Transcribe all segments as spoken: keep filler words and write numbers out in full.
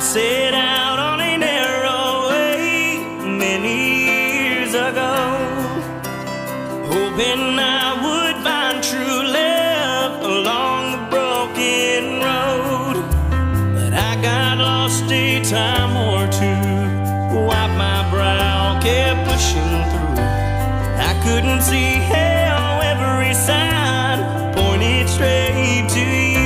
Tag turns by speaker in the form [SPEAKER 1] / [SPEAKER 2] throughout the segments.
[SPEAKER 1] set out on a narrow way many years ago, hoping I would find true love along the broken road. But I got lost a time or two, wiped my brow, kept pushing through. I couldn't see hell, every sign pointed straight to you.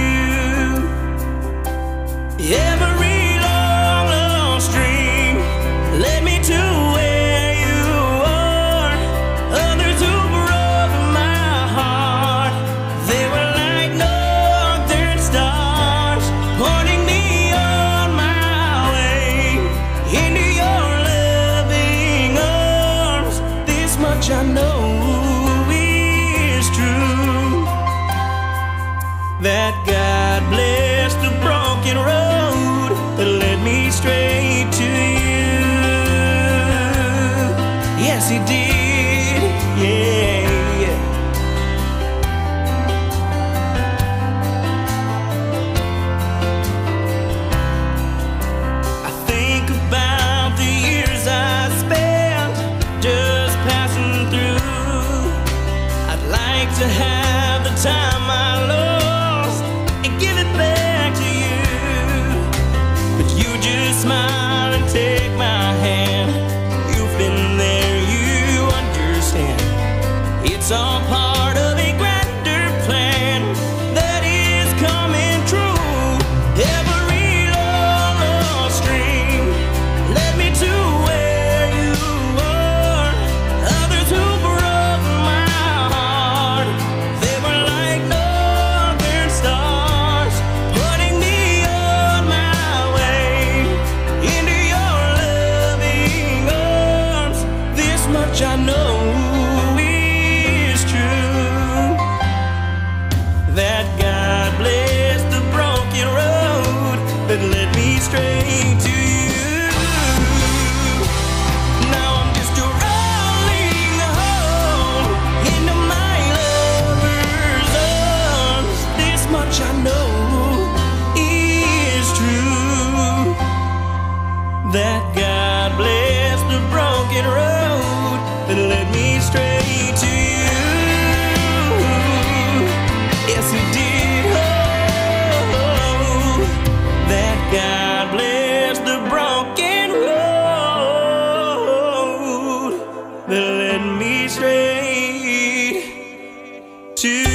[SPEAKER 1] Every long, long stream led me to where you are. Others who broke my heart, they were like northern stars, pointing me on my way into your loving arms. This much I know is true, that God bless the broken road that led me straight to you. Yes, He did, yeah, yeah. I think about the years I spent just passing through. I'd like to have the time I lost and give it back to you, but you just smile and take my hand. You've been there, you understand. It's all part of a grander plan that is coming true. Every long, long stream led me to where you are. Others who broke my heart, they were like northern stars, putting me on my way into your loving arms. This much I know is true, that God bless the broken road that led me straight to you. Now I'm just rolling home into my lover's arms. This much I know is true, that God bless the broken road that led me straight to you. Yes, He did. Oh, that God bless the broken road that led me straight to you.